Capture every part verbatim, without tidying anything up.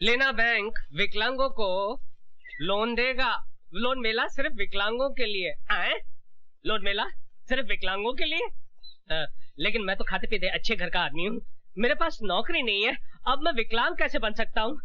लेना बैंक विकलांगों को लोन देगा। लोन मेला सिर्फ विकलांगों के लिए है। लोन मेला सिर्फ विकलांगों के लिए। आ, लेकिन मैं तो खाते पीते अच्छे घर का आदमी हूँ, मेरे पास नौकरी नहीं है, अब मैं विकलांग कैसे बन सकता हूँ?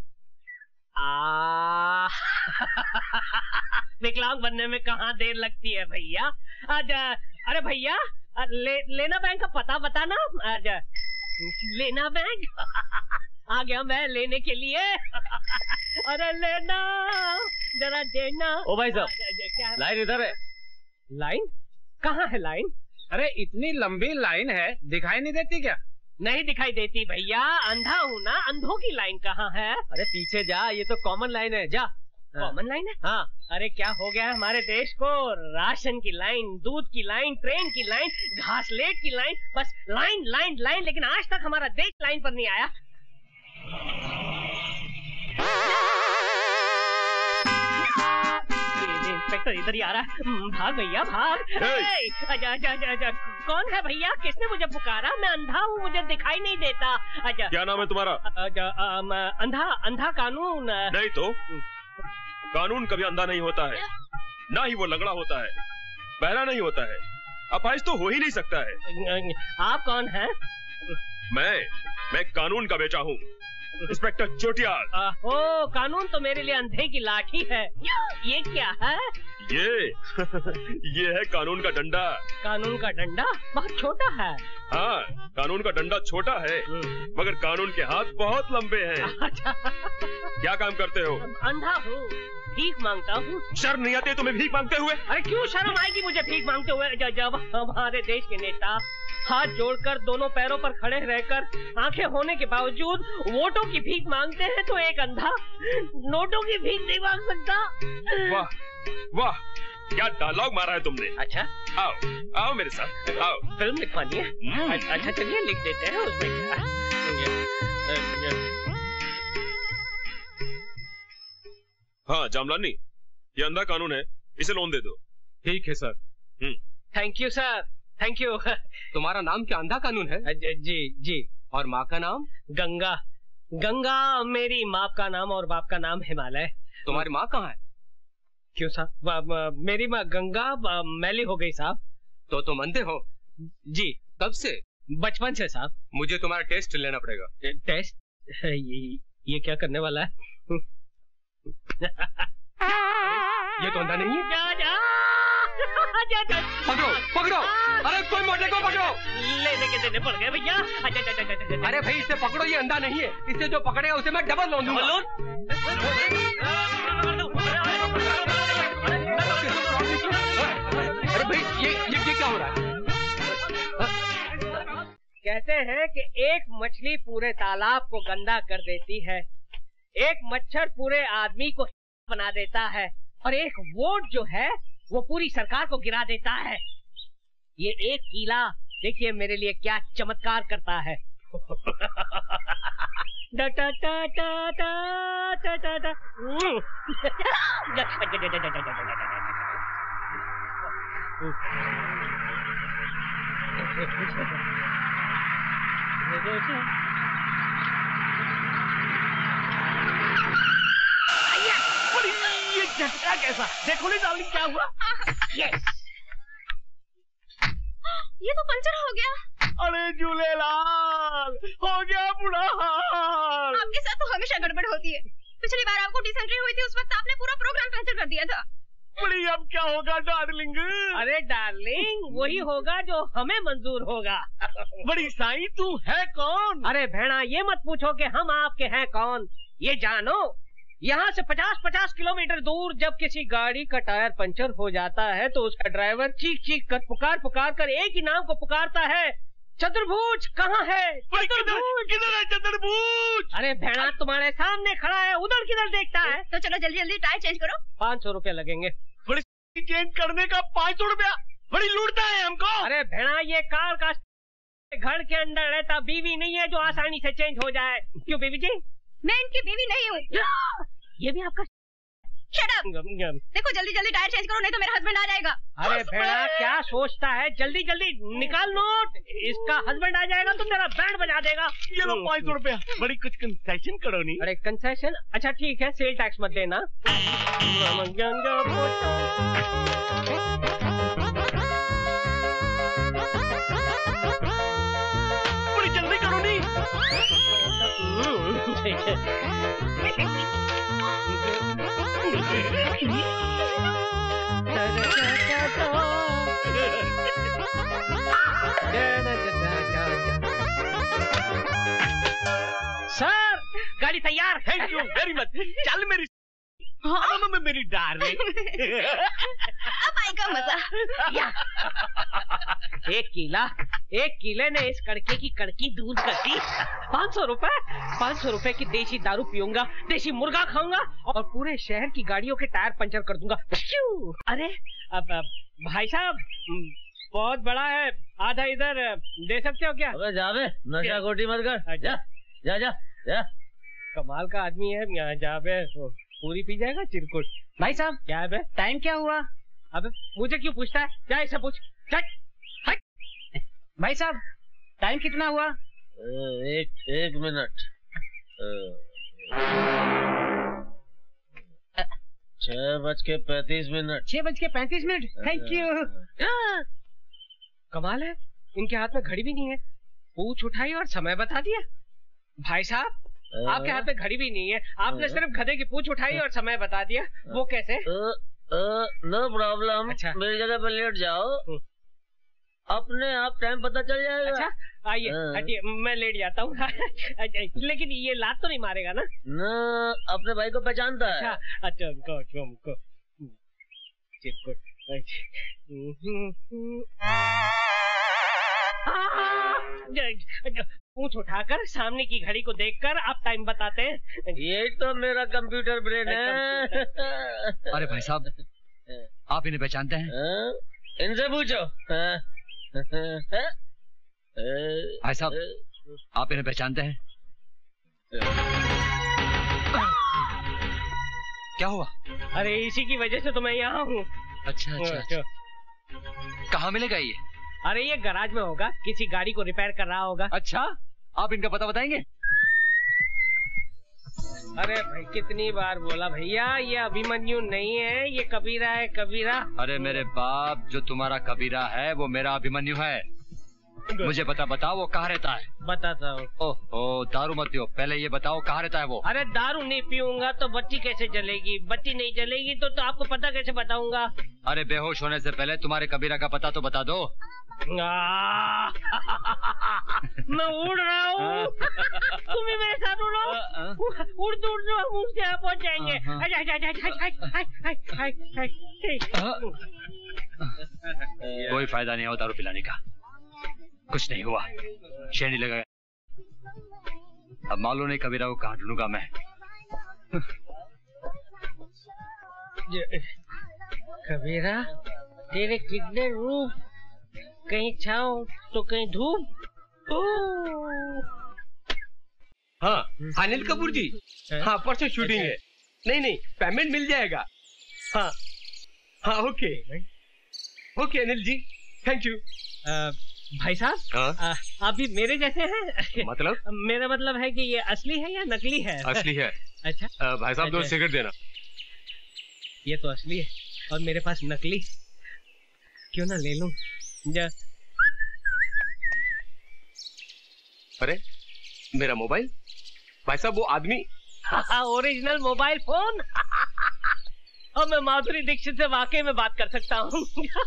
आ विकलांग बनने में कहाँ देर लगती है भैया। अरे भैया ले, लेना बैंक का पता बताना। लेना बैंक आ गया मैं लेने के लिए। अरे लेना जरा देना। ओ भाई साहब, लाइन इधर है। लाइन कहाँ है लाइन? अरे इतनी लंबी लाइन है, दिखाई नहीं देती क्या? नहीं दिखाई देती भैया, अंधा हूँ ना, अंधों की लाइन कहाँ है? अरे पीछे जा, ये तो कॉमन लाइन है, जा। कॉमन लाइन है? हाँ। अरे क्या हो गया हमारे देश को? राशन की लाइन, दूध की लाइन, ट्रेन की लाइन, घासलेट की लाइन, बस लाइन लाइन लाइन, लेकिन आज तक हमारा देश लाइन पर नहीं आया। इंस्पेक्टर इधर ही आ रहा है, भाग भैया भाग। आजा आजा आजा आजा। कौन है भैया? किसने मुझे पुकारा? मैं अंधा हूँ, मुझे दिखाई नहीं देता। आजा। क्या नाम है तुम्हारा? आजा, आम, अंधा अंधा कानून। नहीं तो कानून कभी अंधा नहीं होता है, ना ही वो लंगड़ा होता है, बहरा नहीं होता है, अपाहिज तो हो ही नहीं सकता है। आप कौन हैं? मैं मैं कानून का बेटा हूँ, इंस्पेक्टर चोटियाल। ओ कानून तो मेरे लिए अंधे की लाठी है। ये क्या है? ये ये है कानून का डंडा। कानून का डंडा बहुत छोटा है। हाँ, कानून का डंडा छोटा है, मगर कानून के हाथ बहुत लंबे हैं। अच्छा। क्या काम करते हो? अंधा हूँ, भीख मांगता हूँ। शर्म नहीं आती तुम्हें भीख मांगते हुए? अरे क्यों शर्म आएगी मुझे भीख मांगते हुए? जब हमारे देश के नेता हाथ जोड़कर दोनों पैरों पर खड़े रहकर आंखें होने के बावजूद वोटों की भीख मांगते हैं, तो एक अंधा नोटों की भीख नहीं मांग सकता। वाह वाह, क्या डायलॉग मारा है तुमने। अच्छा, आओ आओ मेरे साथ, आओ। फिल्म लिखवानी है? अच्छा चलिए लिख देते हैं, उसमें क्या। हाँ जामलानी, ये अंधा कानून है, इसे लोन दे दो। ठीक है sir. Thank you sir, thank you. तुम्हारा नाम क्या अंधा कानून है? जी जी। और माँ का नाम? गंगा। गंगा मेरी माँ का नाम और बाप का नाम हिमालय। तुम्हारी माँ कहाँ है? क्यों साहब? मेरी माँ गंगा मैली हो गई साहब। तो तुम अंधे हो? जी। कब से? बचपन से साहब। मुझे तुम्हारा टेस्ट लेना पड़ेगा। टेस्ट? ये, ये क्या करने वाला है? ये तो अंधा नहीं है। जा, जा। जा, जा। पकड़ो पकड़ो, अरे कोई मोटे को पकड़ो। लेने के देने पड़ गए भैया। अरे भाई इसे पकड़ो, ये अंधा नहीं है, इसे जो पकड़ेगा उसे मैं डबल लोन दूंगा। लोन? अरे भाई ये ये ये क्या हो रहा है? कहते हैं कि एक मछली पूरे तालाब को गंदा कर देती है, एक मच्छर पूरे आदमी को बना देता है, और एक वोट जो है वो पूरी सरकार को गिरा देता है। ये एक कीला देखिए मेरे लिए क्या चमत्कार करता है। डा टा टा टा टा टा टा टा। ये झटका कैसा? देखो नहीं डार्लिंग क्या हुआ? यस, ये तो पंचर हो गया। अरे झूलेलाल, हो गया बुरा हाल। आपके साथ तो हमेशा गड़बड़ होती है। पिछली बार आपको डिसेंट्री हुई थी, उस वक्त आपने पूरा प्रोग्राम कैंसिल कर दिया था। बड़ी अब क्या होगा डार्लिंग? अरे डार्लिंग वही होगा जो हमें मंजूर होगा। बड़ी साईं तू है कौन? अरे भेड़ा ये मत पूछो कि हम आपके हैं कौन, ये जानो यहाँ से पचास पचास किलोमीटर दूर जब किसी गाड़ी का टायर पंचर हो जाता है तो उसका ड्राइवर चीख चीख कर पुकार पुकार कर एक ही नाम को पुकारता है, चतुर्भुज कहाँ है? चतुर्भुज किधर है? चतुर्भुज। अरे भेड़ा तुम्हारे सामने खड़ा है, उधर किधर देखता है? तो चलो जल्दी जल्दी टायर चेंज करो। पाँच सौ रुपया लगेंगे। बड़ी चेंज करने का पाँच सौ रुपया बड़ी लूटता है हमको। अरे भेड़ा ये कार का घर के अंदर रहता बीवी नहीं है जो आसानी से चेंज हो जाए। क्यों बीवी जी? मैं इनकी बीवी नहीं हूँ। ये भी आपका? Shut up. देखो जल्दी जल्दी टायर चेंज करो नहीं तो मेरा हस्बैंड आ जाएगा। अरे भेड़ा क्या सोचता है, जल्दी जल्दी निकाल नोट, इसका हस्बैंड आ जाएगा तो तेरा बैंड बजा देगा। ये लो पाँच सौ रुपया, बड़ी कुछ कंसेशन करो नहीं। अरे कंसेशन, अच्छा ठीक है, सेल टैक्स मत देना। बड़ी जल्दी करो नहीं। सर गाड़ी तैयार। Thank you very much. चल मेरी हाँ? में मेरी डार्लिंग। अब आएगा मजा। एक किला, एक किले ने इस कड़के की कड़की दूध कर दी। पाँच सौ रुपए, पाँच सौ रुपए की देसी दारू पीऊंगा, देसी मुर्गा खाऊंगा और पूरे शहर की गाड़ियों के टायर पंचर कर दूंगा। अरे अब, अब भाई साहब बहुत बड़ा है, आधा इधर दे सकते हो क्या? अबे जावे, नशा खोटी मत कर। जा जा जा जा। कमाल का आदमी है, यहाँ जावे पूरी पी जाएगा चिरकुट। भाई साहब क्या है, टाइम क्या हुआ? अबे मुझे क्यों पूछता है, जा इससे पूछ। भाई साहब टाइम कितना हुआ? एक एक मिनट, छह बज के पैंतीस मिनट। छह बज के पैंतीस मिनट। Thank you. कमाल है, इनके हाथ में घड़ी भी नहीं है, पूछ उठाई और समय बता दिया। भाई साहब आपके हाथ में घड़ी भी नहीं है, आपने सिर्फ गधे की पूछ उठाई और समय बता दिया, वो कैसे? No problem. अच्छा। मेरी जगह पर लेट जाओ, अपने आप टाइम पता चल जाएगा। अच्छा आइए, हटिए, मैं लेट जाता हूँ। लेकिन ये लात तो नहीं मारेगा ना? न, अपने भाई को पहचानता है। अच्छा अच्छा, उनको उनको चिरकुट। पूछ उठाकर सामने की घड़ी को देखकर आप टाइम बताते हैं। यही तो मेरा कंप्यूटर ब्रेन है। अरे भाई साहब आप इन्हें पहचानते हैं? इनसे पूछो। भाई साहब आप इन्हें पहचानते हैं? क्या हुआ? अरे इसी की वजह से तो मैं यहाँ हूँ। अच्छा अच्छा, अच्छा। कहाँ मिलेगा ये? अरे ये गैराज में होगा, किसी गाड़ी को रिपेयर कर रहा होगा। अच्छा, आप इनका पता बताएंगे? अरे भाई कितनी बार बोला भैया, ये अभिमन्यु नहीं है, ये कबीरा है, कबीरा। अरे मेरे बाप, जो तुम्हारा कबीरा है वो मेरा अभिमन्यु है। मुझे बता बताओ वो कहाँ रहता है? बताता हूँ। ओह दारू मत पियो, पहले ये बताओ कहाँ रहता है वो? अरे दारू नहीं पीऊंगा तो बत्ती कैसे जलेगी? बत्ती नहीं जलेगी तो, तो आपको पता कैसे बताऊंगा? अरे बेहोश होने से पहले तुम्हारे कबीरा का पता तो बता दो। मैं उड़ रहा हूँ, तुम भी मेरे साथ उड़ो। उड़ते उड़ते हम उसके यहाँ पहुँच जाएंगे। कोई फायदा नहीं हो दारू पिलाने का, कुछ नहीं हुआ, शेरनी लगा। अब मालूम नहीं कबीरा को कहाँ ढूंढूंगा मैं। कबीरा तेरे कितने रूप, कहीं छाँव तो कहीं धूप। हाँ अनिल कपूर जी, हाँ परसों शूटिंग है। नहीं नहीं पेमेंट मिल जाएगा। हाँ हाँ okay okay Anil ji, thank you. भाई साहब हाँ? आप भी मेरे जैसे हैं? मतलब? मेरा मतलब है कि ये असली है या नकली है? असली है। अच्छा आ, भाई साहब दो सिगरेट देना। ये तो असली है और मेरे पास नकली, क्यों ना ले लूं? जा। अरे मेरा मोबाइल, भाई साहब वो आदमी। Original mobile phone. अब मैं माधुरी दीक्षित से वाकई में बात कर सकता हूँ।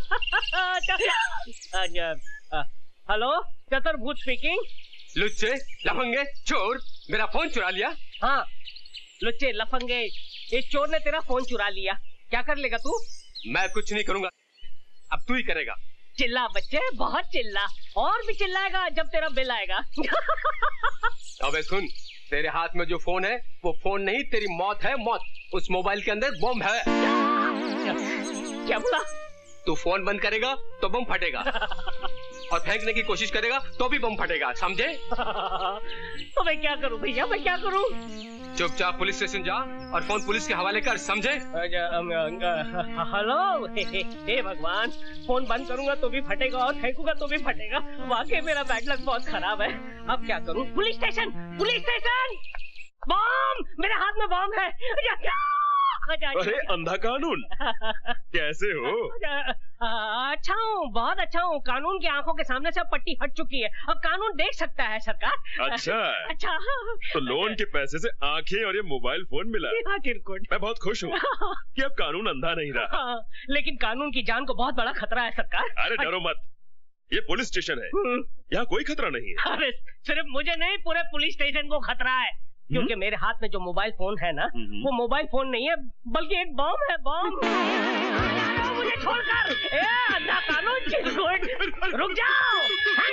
हेलो चतुर्भुज स्पीकिंग। लुच्चे लफंगे चोर, मेरा फोन चुरा लिया। हाँ लुच्चे लफंगे, इस चोर ने तेरा फोन चुरा लिया, क्या कर लेगा तू? मैं कुछ नहीं करूंगा, अब तू ही करेगा। चिल्ला बच्चे, बहुत चिल्ला, और भी चिल्लाएगा जब तेरा बिल आएगा। अबे सुन, तेरे हाथ में जो फोन है वो फोन नहीं, तेरी मौत है मौत। उस मोबाइल के अंदर बम है। क्या बोला? तू फोन बंद करेगा तो बम फटेगा, और फेंकने की कोशिश करेगा तो भी बम फटेगा, समझे? तो मैं क्या करूं भैया, मैं क्या करूं? चुपचाप पुलिस स्टेशन जा और फोन पुलिस के हवाले कर, समझे? हेलो, हे भगवान, फोन बंद करूंगा तो भी फटेगा और फेंकूंगा तो भी फटेगा। वाकई मेरा बैड लक बहुत खराब है। अब क्या करूं? Police station, police station, bomb! मेरे हाथ में बम है। अरे अंधा कानून, कैसे हो? अच्छा हूँ, बहुत अच्छा हूँ। कानून की आंखों के सामने से अब पट्टी हट चुकी है, अब कानून देख सकता है सरकार। अच्छा अच्छा, तो लोन के पैसे से आंखें और ये मोबाइल फोन मिला। हाँ चिरकुट, मैं बहुत खुश हूँ कि अब कानून अंधा नहीं रहा। लेकिन कानून की जान को बहुत बड़ा खतरा है सरकार। अरे डरो मत, ये पुलिस स्टेशन है, यहाँ कोई खतरा नहीं है। अरे सिर्फ मुझे नहीं, पूरे पुलिस स्टेशन को खतरा है, क्योंकि मेरे हाथ में जो मोबाइल फोन है ना, वो मोबाइल फोन नहीं है बल्कि एक बम है। बम! मुझे छोड़कर, ए अंधा कानून, चिरकुट, रुक जाओ!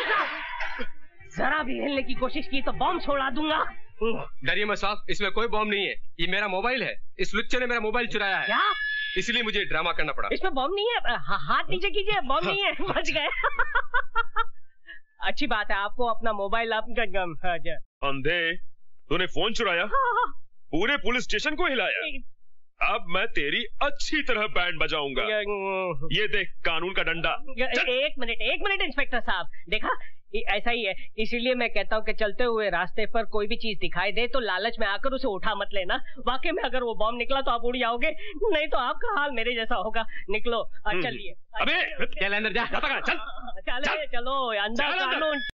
जरा भी हिलने की कोशिश की तो बम छोड़ा दूंगा। डरिए मत साहब, इसमें कोई बम नहीं है, ये मेरा मोबाइल है। इस लुच्चे ने मेरा मोबाइल चुराया है। क्या? इसलिए मुझे ड्रामा करना पड़ा। इसमें बम नहीं है, हा, हाथ नीचे कीजिए, बम नहीं है, बच गए। अच्छी बात है, आपको अपना मोबाइल आपका अंधे, तूने फोन चुराया, पूरे पुलिस स्टेशन को हिलाया। अब मैं तेरी अच्छी तरह बैंड बजाऊंगा। ये देख कानून का डंडा। एक मिनट, एक मिनट इंस्पेक्टर साहब, देखा ऐसा ही है, इसीलिए मैं कहता हूँ कि चलते हुए रास्ते पर कोई भी चीज दिखाई दे तो लालच में आकर उसे उठा मत लेना। वाकई में अगर वो बॉम्ब निकला तो आप उड़ जाओगे, नहीं तो आपका हाल मेरे जैसा होगा। निकलो, चलिए। अबे चल अंदर जा, चल चले, चलो अंदर कानून।